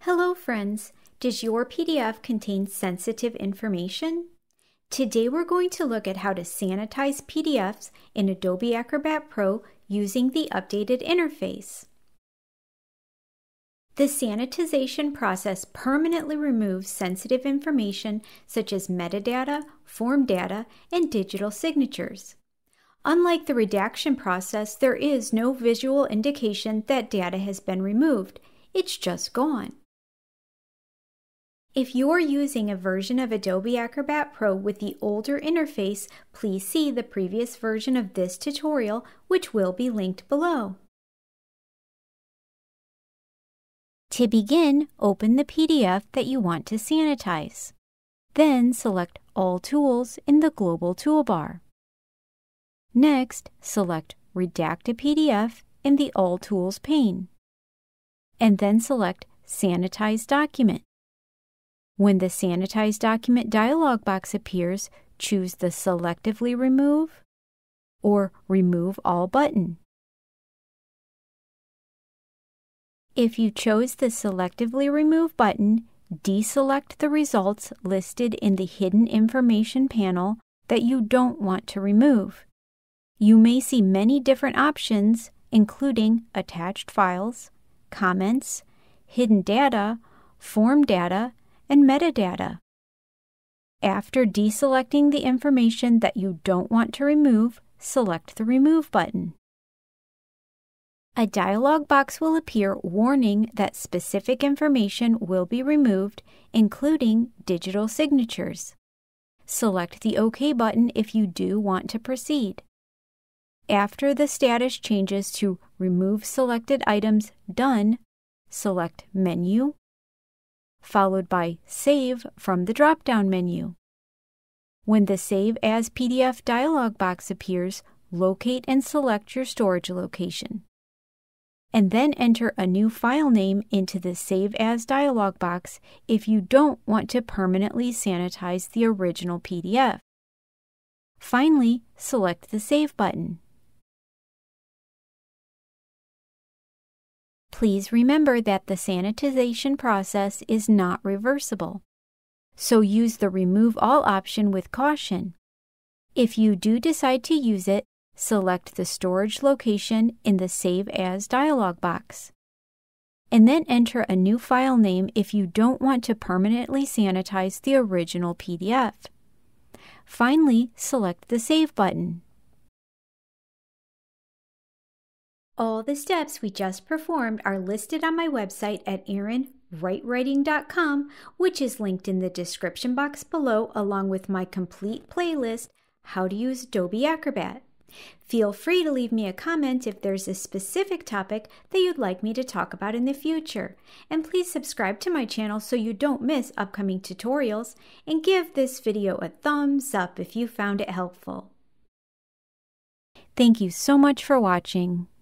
Hello friends, does your PDF contain sensitive information? Today we're going to look at how to sanitize PDFs in Adobe Acrobat Pro using the updated interface. The sanitization process permanently removes sensitive information such as metadata, form data, and digital signatures. Unlike the redaction process, there is no visual indication that data has been removed. It's just gone. If you're using a version of Adobe Acrobat Pro with the older interface, please see the previous version of this tutorial, which will be linked below. To begin, open the PDF that you want to sanitize. Then select All Tools in the Global Toolbar. Next, select Redact a PDF in the All Tools pane. And then select Sanitize Document. When the Sanitize Document dialog box appears, choose the Selectively Remove or Remove All button. If you chose the Selectively Remove button, deselect the results listed in the Hidden Information panel that you don't want to remove. You may see many different options, including attached files, comments, hidden data, form data, and metadata. After deselecting the information that you don't want to remove, select the Remove button. A dialog box will appear warning that specific information will be removed, including digital signatures. Select the OK button if you do want to proceed. After the status changes to Remove Selected Items Done, select Menu, followed by Save from the drop-down menu. When the Save as PDF dialog box appears, locate and select your storage location. And then enter a new file name into the Save As dialog box if you don't want to permanently sanitize the original PDF. Finally, select the Save button. Please remember that the sanitization process is not reversible, so use the Remove All option with caution. If you do decide to use it, select the storage location in the Save As dialog box. And then enter a new file name if you don't want to permanently sanitize the original PDF. Finally, select the Save button. All the steps we just performed are listed on my website at erinwritewriting.com, which is linked in the description box below, along with my complete playlist, How to Use Adobe Acrobat. Feel free to leave me a comment if there's a specific topic that you'd like me to talk about in the future. And please subscribe to my channel so you don't miss upcoming tutorials, and give this video a thumbs up if you found it helpful. Thank you so much for watching.